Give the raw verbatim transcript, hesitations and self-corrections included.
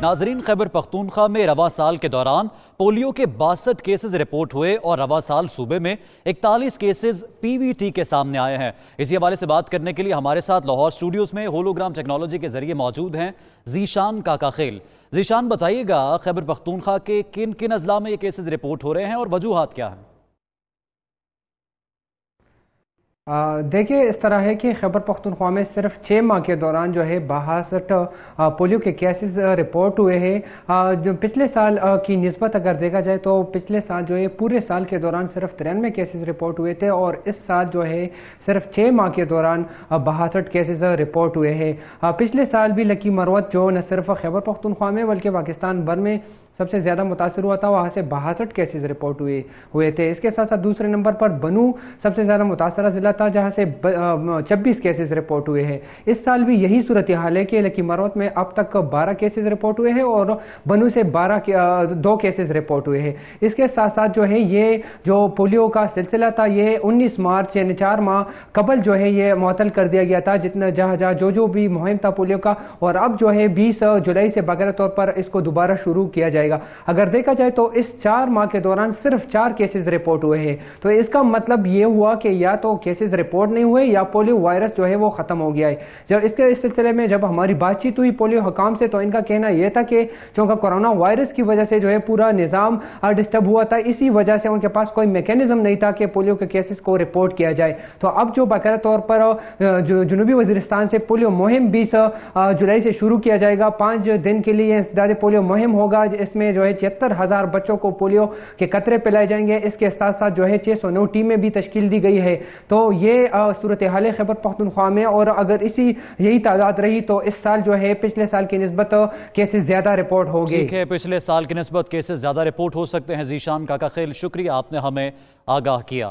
ناظرین، خیبر پختونخوا میں رواں سال کے دوران پولیو کے باسٹھ کیسز رپورٹ ہوئے اور رواں سال صوبے میں اکتالیس کیسز پی وی ٹی کے سامنے آئے ہیں۔ اسی حوالے سے بات کرنے کے لیے ہمارے ساتھ لاہور سٹوڈیوز میں ہولوگرام ٹیکنالوجی کے ذریعے موجود ہیں ذیشان کاکا خیل۔ ذیشان، بتائیے گا خیبر پختونخوا کے کن کن اضلاع میں یہ کیسز رپورٹ ہو رہے ہیں اور وجوہات کیا ہیں؟ دیکھیں، اس طرح ہے کہ خیبر پختونخوا میں صرف چھ ماہ کے دوران جو ہے باسٹھ پولیو کے کیسز رپورٹ ہوئے ہیں۔ جو پچھلے سال کی نسبت اگر دیکھا جائے تو پچھلے سال جو ہے پورے سال کے دوران صرف ترانوے کیسز رپورٹ ہوئے تھے اور اس سال جو ہے صرف چھ ماہ کے دوران باسٹھ کیسز رپورٹ ہوئے ہیں۔ پچھلے سال بھی لکی مروت جو نہ صرف خیبر پختونخوا میں بلکہ پاکستان بھر میں سب سے زیادہ متاثر ہوا تھا، وہاں سے باسٹھ کیسز رپورٹ ہوئے ہوئے تھے۔ اس کے ساتھ ساتھ دوسرے نمبر پر بنو سب سے زیادہ متاثرہ ضلع تھا، جہاں سے چھبیس کیسز رپورٹ ہوئے ہیں۔ اس سال بھی یہی صورتحال ہے کہ لکی مروت میں اب تک بارہ کیسز رپورٹ ہوئے ہیں اور بنو سے بارہ دو کیسز رپورٹ ہوئے ہیں۔ اس کے ساتھ ساتھ جو ہے یہ جو پولیو کا سلسلہ تھا یہ انیس مارچ یعنی چار ماہ قبل جو ہے یہ معطل کر دیا گیا تھا، جتنا جہاں جہاں جو جو بھی مہم تھا پولیو کا، اور اب جو ہے بیس جولائی سے باقاعدہ طور پر اس کو دوبارہ شروع کیا جائے گا۔ اگر دیکھا جائے تو اس چار ماہ کے دوران صرف چار کیسز رپورٹ ہوئے ہیں، تو اس کا مطلب یہ ہوا کہ یا تو کیسز رپورٹ نہیں ہوئے یا پولیو وائرس جو ہے وہ ختم ہو گیا ہے۔ جب اس کے اس سلسلے میں جب ہماری بات چیت ہوئی پولیو حکام سے تو ان کا کہنا یہ تھا کہ چونکہ کورونا وائرس کی وجہ سے جو ہے پورا نظام ڈسٹرب ہوا تھا، اسی وجہ سے ان کے پاس کوئی میکینزم نہیں تھا کہ پولیو کے کیسز کو رپورٹ کیا جائے۔ تو اب جو باقاعدہ طور پر جو جنوبی وزیرستان سے پولیو مہم بیس جولائی سے شروع کیا جائے گا، پانچ دن کے لیے انسداد پولیو مہم ہوگا، اس میں جو ہے چھہتر ہزار بچوں کو پولیو کے قطرے پلائے جائیں گے۔ اس کے ساتھ ساتھ جو ہے چھ سو نو ٹیمیں بھی تشکیل دی گئی ہے۔ تو یہ صورتحال ہے خیبر پختونخوا میں، اور اگر اسی یہی تعداد رہی تو اس سال جو ہے پچھلے سال کی نسبت کیسز زیادہ رپورٹ ہو گئے۔ ٹھیک ہے، پچھلے سال کی نسبت کیسز زیادہ رپورٹ ہو سکتے ہیں۔ ذیشان کاکا خیل، شکریہ، آپ نے ہمیں آگاہ کیا۔